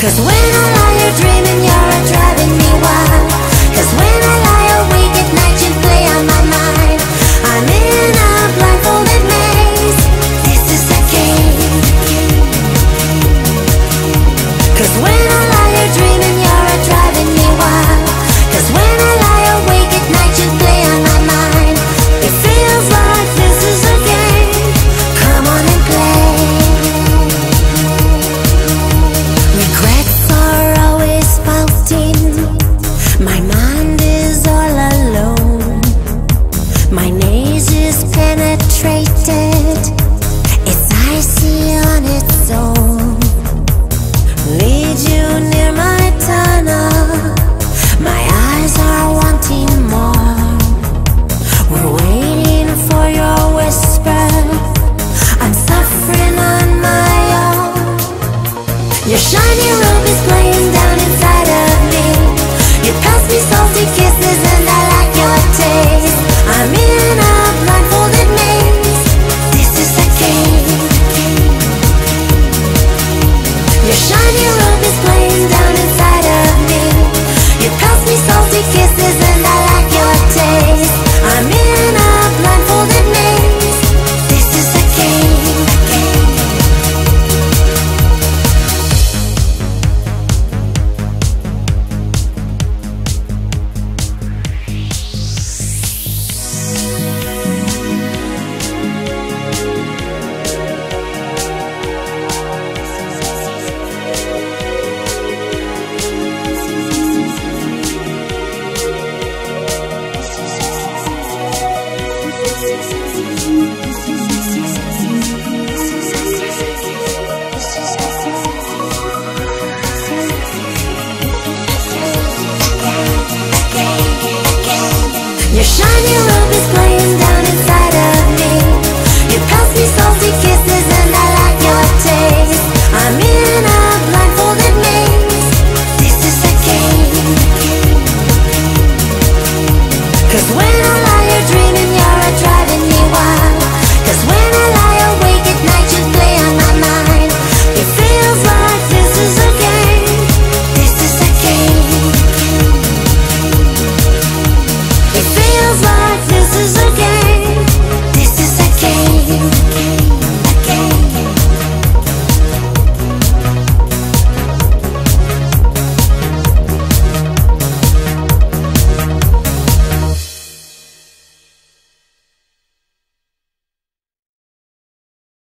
'Cause when I lie here dreaming, you're driving me wild. 'Cause when I lie awake at night, you play on my mind. I'm in a blindfolded maze. This is a game. 'Cause when I lie here dreaming, you're driving me wild. 'Cause when I lie awake at night, you play on my mind. It feels like this is a game. Come on and play. Regrets are always spouting. My mind is all alone. My nose is penetrated. It's icy on its own. Lead you near my tunnel. My eyes are wanting more. We're waiting for your whisper. I'm suffering on my own. You're shining